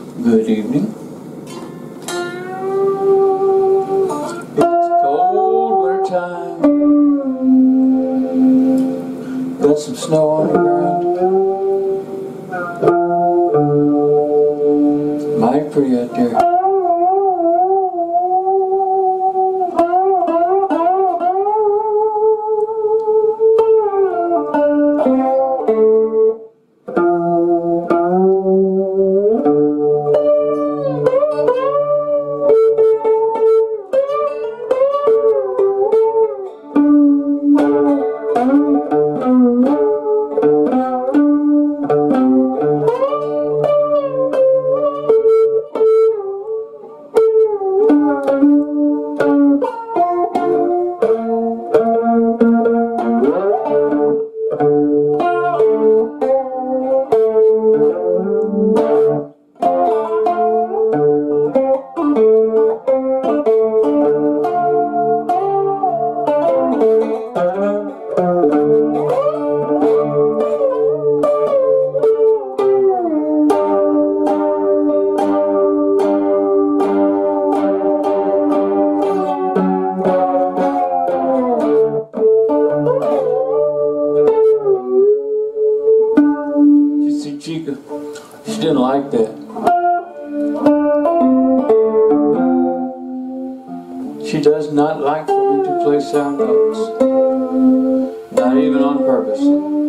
Good evening. It's cold winter time. Got some snow on the ground. Mighty pretty out there. Chica, she didn't like that. She does not like for me to play sound notes, not even on purpose.